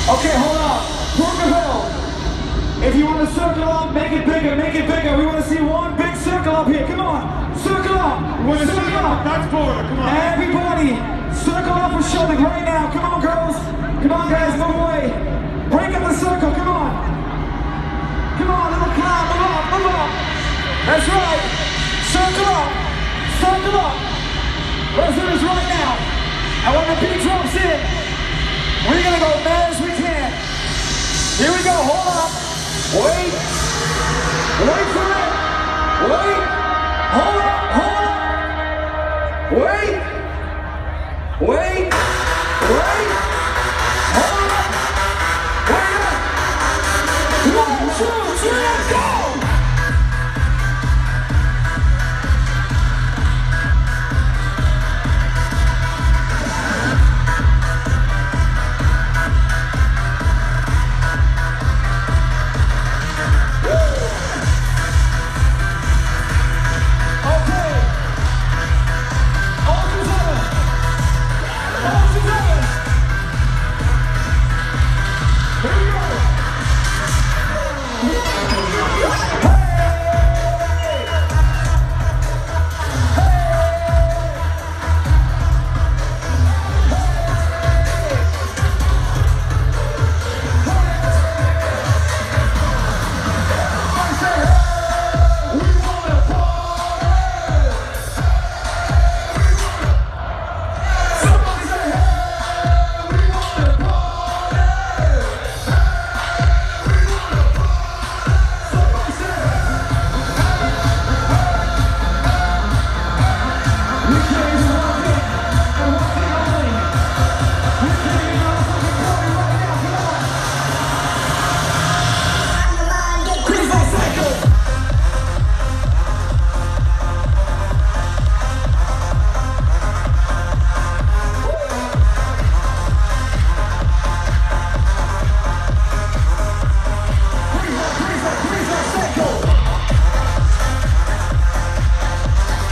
Okay, hold on. Parookaville. If you want to circle up, make it bigger, make it bigger. We want to see one big circle up here. Come on. Circle up. We want to circle up. That's border. Come on. Everybody, circle up for Showtek right now. Come on, girls. Come on, guys, move away. Break up the circle. Come on. Come on, little clown. Move up, move up. That's right. Circle up. Circle up. Let's do this right now. And when the beat drops in, we're going to go mad as we can. Here we go. Hold up. Wait. Wait for it. Wait. Hold